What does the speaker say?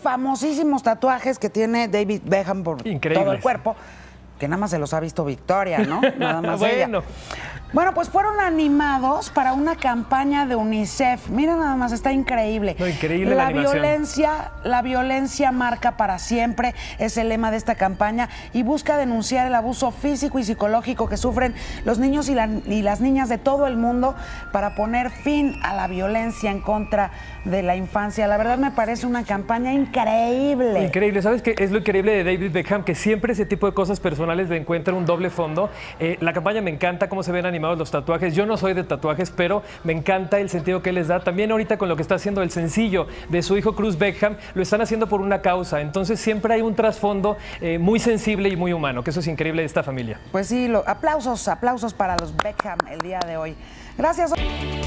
famosísimos tatuajes que tiene David Beckham por todo el cuerpo, que nada más se los ha visto Victoria, ¿no? Nada más ella. Bueno, pues fueron animados para una campaña de UNICEF. Mira nada más, está increíble. No, increíble la animación. La violencia marca para siempre es el lema de esta campaña y busca denunciar el abuso físico y psicológico que sufren los niños y las niñas de todo el mundo para poner fin a la violencia en contra de la infancia. La verdad me parece una campaña increíble. Increíble. ¿Sabes qué es lo increíble de David Beckham? Que siempre ese tipo de cosas personales le encuentran un doble fondo. La campaña me encanta cómo se ven animados los tatuajes. Yo no soy de tatuajes, pero me encanta el sentido que les da. También ahorita con lo que está haciendo el sencillo de su hijo Cruz Beckham, lo están haciendo por una causa. Entonces siempre hay un trasfondo muy sensible y muy humano, que eso es increíble de esta familia. Pues sí, aplausos para los Beckham el día de hoy. Gracias.